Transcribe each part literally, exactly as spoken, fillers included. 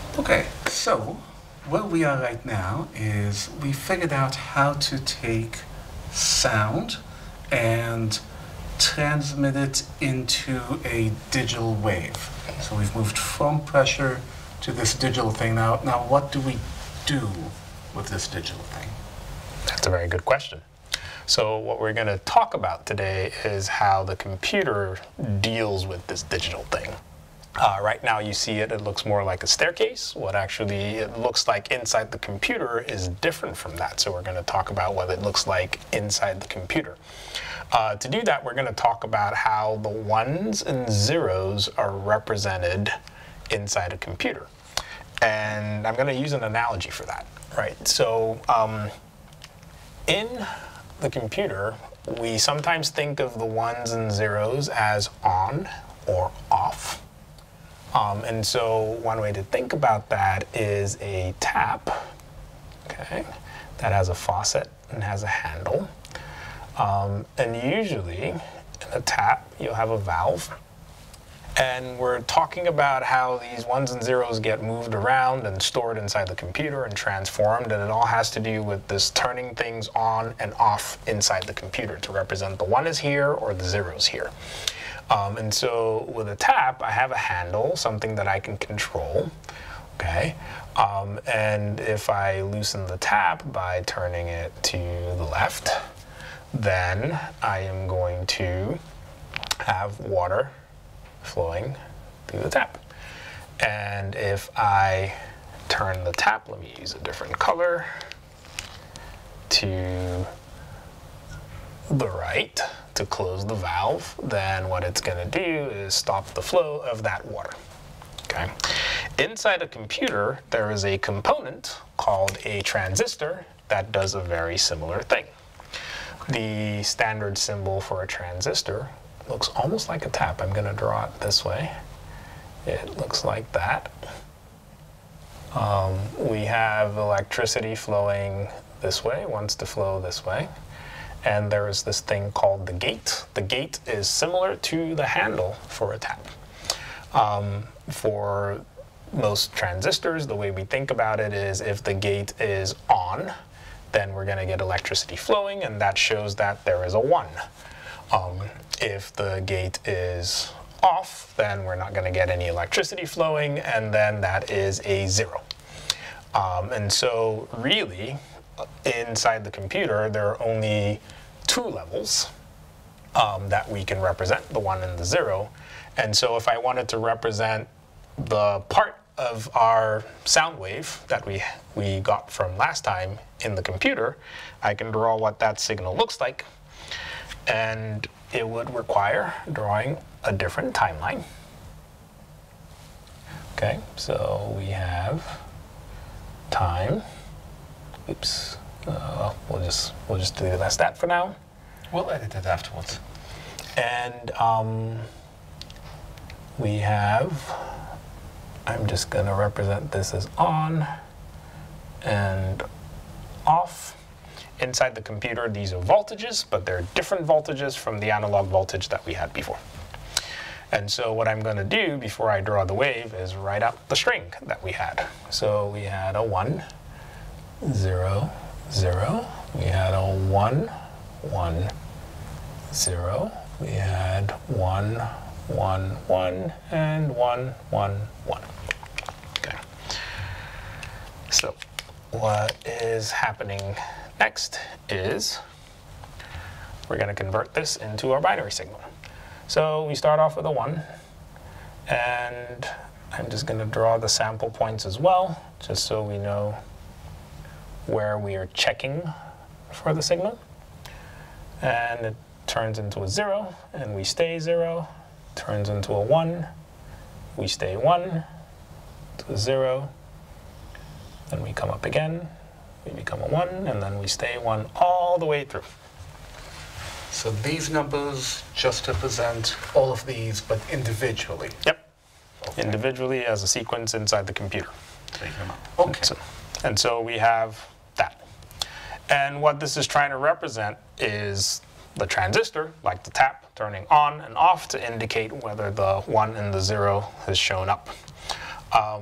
Okay, so where we are right now is we figured out how to take sound and transmit it into a digital wave. So we've moved from pressure to this digital thing. Now, now what do we do with this digital thing? That's a very good question. So what we're going to talk about today is how the computer deals with this digital thing. Uh, right now you see it, it looks more like a staircase. What actually it looks like inside the computer is different from that. So we're going to talk about what it looks like inside the computer. Uh, to do that, we're going to talk about how the ones and zeros are represented inside a computer. And I'm going to use an analogy for that, right? So um, in the computer, we sometimes think of the ones and zeros as on or off. Um, and so one way to think about that is a tap, okay, that has a faucet and has a handle. Um, and usually in a tap, you'll have a valve. And we're talking about how these ones and zeros get moved around and stored inside the computer and transformed, and it all has to do with this turning things on and off inside the computer to represent the one is here or the zero is here. Um, and so with a tap, I have a handle, something that I can control, okay? Um, and if I loosen the tap by turning it to the left, then I am going to have water flowing through the tap. And if I turn the tap, let me use a different color, to the right to close the valve, then what it's going to do is stop the flow of that water. Okay. Inside a computer, there is a component called a transistor that does a very similar thing. The standard symbol for a transistor looks almost like a tap. I'm going to draw it this way. It looks like that. Um, we have electricity flowing this way, wants to flow this way. And there is this thing called the gate. The gate is similar to the handle for a tap. Um, for most transistors, the way we think about it is if the gate is on, then we're going to get electricity flowing, and that shows that there is a one. Um, if the gate is off, then we're not going to get any electricity flowing, and then that is a zero. Um, and so really, inside the computer, there are only two levels um, that we can represent, the one and the zero. And so if I wanted to represent the part of our sound wave that we, we got from last time in the computer, I can draw what that signal looks like. And it would require drawing a different timeline. Okay, so we have time. Oops. Uh, we'll just we'll just do that's that for now. We'll edit it afterwards. And um, we have. I'm just going to represent this as on and off. Inside the computer, these are voltages, but they're different voltages from the analog voltage that we had before. And so what I'm going to do before I draw the wave is write out the string that we had. So we had a one, zero, zero. We had a one, one, zero. We had one, one, one, and one, one, one. Okay. So what is happening next is we're going to convert this into our binary signal. So we start off with a one, and I'm just going to draw the sample points as well, just so we know where we are checking for the signal. And it turns into a zero, and we stay zero. Turns into a one, we stay one, to a zero. Then we come up again, we become a one, and then we stay one all the way through. So these numbers just represent all of these, but individually? Yep. Okay. Individually as a sequence inside the computer. Okay. And so, and so we have that. And what this is trying to represent is the transistor, like the tap, turning on and off to indicate whether the one and the zero has shown up. Um,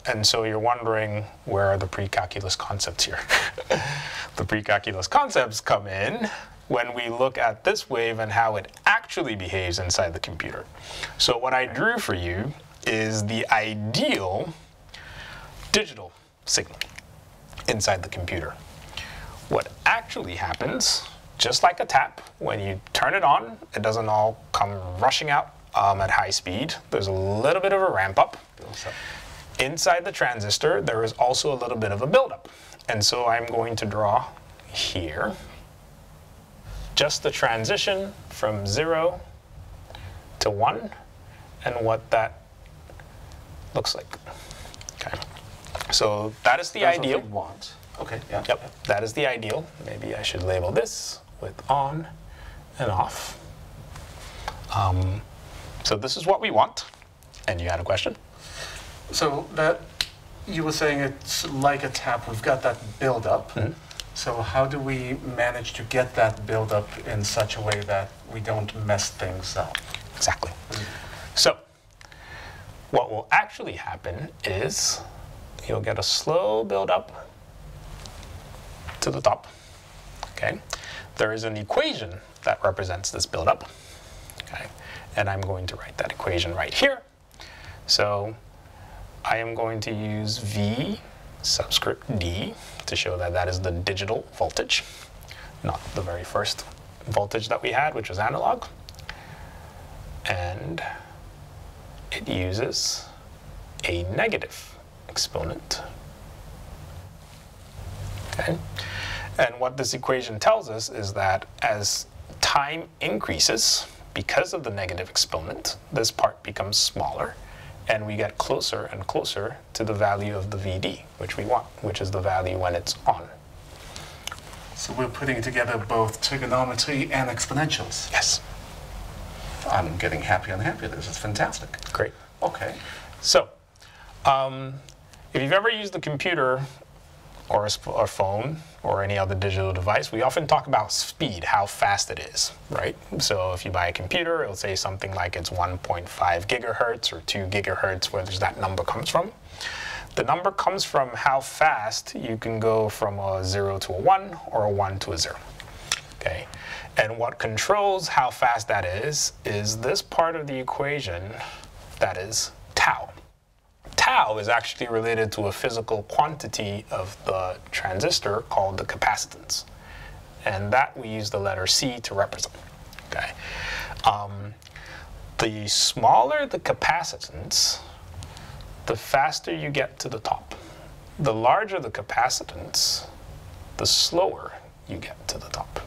And so you're wondering, where are the pre-calculus concepts here? The pre-calculus concepts come in when we look at this wave and how it actually behaves inside the computer. So what I drew for you is the ideal digital signal inside the computer. What actually happens, just like a tap, when you turn it on, it doesn't all come rushing out um, at high speed. There's a little bit of a ramp up. Inside the transistor, there is also a little bit of a buildup. And so I'm going to draw here just the transition from zero to one and what that looks like. Okay. So that is the That's ideal. What we want. Okay. Yeah. Yep. That is the ideal. Maybe I should label this with on and off. Um, so this is what we want. And you had a question? So that, you were saying it's like a tap. We've got that build-up. Mm-hmm. So how do we manage to get that build-up in such a way that we don't mess things up? Exactly. Mm-hmm. So what will actually happen is you'll get a slow build-up to the top. Okay. There is an equation that represents this build-up. Okay. And I'm going to write that equation right here. So I am going to use V subscript D to show that that is the digital voltage, not the very first voltage that we had, which was analog. And it uses a negative exponent. Okay. And what this equation tells us is that as time increases, because of the negative exponent, this part becomes smaller, and we get closer and closer to the value of the V D, which we want, which is the value when it's on. So we're putting together both trigonometry and exponentials. Yes. I'm getting happier and happier. This is fantastic. Great. Okay. So, um, if you've ever used a computer or a, sp or phone or any other digital device, we often talk about speed, how fast it is, right? So if you buy a computer, it'll say something like it's one point five gigahertz or two gigahertz, where does that number comes from? The number comes from how fast you can go from a zero to a one or a one to a zero, okay? And what controls how fast that is, is this part of the equation that is tau. Tau is actually related to a physical quantity of the transistor called the capacitance. And that we use the letter C to represent. Okay. Um, the smaller the capacitance, the faster you get to the top. The larger the capacitance, the slower you get to the top.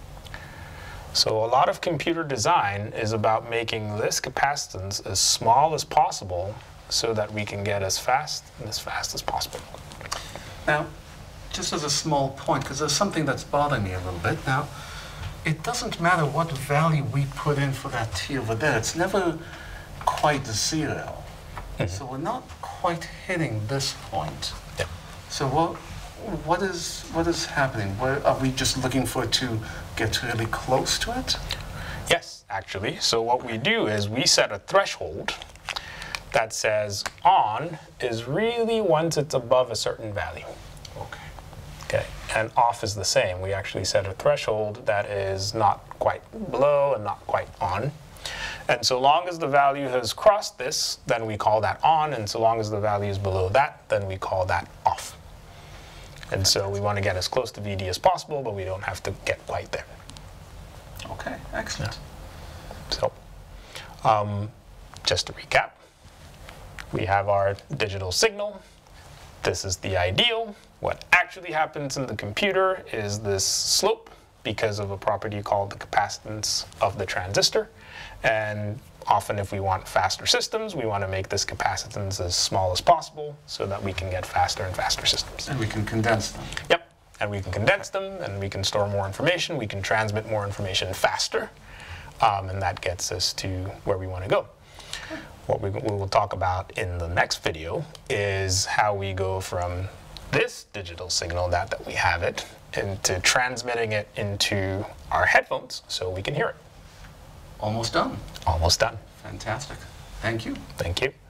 So a lot of computer design is about making this capacitance as small as possible so that we can get as fast and as fast as possible. Now, just as a small point, because there's something that's bothering me a little bit. Now, it doesn't matter what value we put in for that T over there. It's never quite zero. Mm-hmm. So we're not quite hitting this point. Yep. So what, what is, what is happening? Where, are we just looking for it to get really close to it? Yes, actually. So what we do is we set a threshold that says on is really once it's above a certain value. Okay. Okay, and off is the same. We actually set a threshold that is not quite below and not quite on. And so long as the value has crossed this, then we call that on, and so long as the value is below that, then we call that off. And so we want to get as close to V D as possible, but we don't have to get quite there. Okay, excellent. So, um, just to recap, we have our digital signal. This is the ideal. What actually happens in the computer is this slope because of a property called the capacitance of the transistor. And often if we want faster systems, we want to make this capacitance as small as possible so that we can get faster and faster systems. And we can condense them. Yep. And we can condense them, and we can store more information. We can transmit more information faster. Um, and that gets us to where we want to go. What we, we will talk about in the next video is how we go from this digital signal, that, that we have it, into transmitting it into our headphones so we can hear it. Almost done. Almost done. Fantastic. Thank you. Thank you.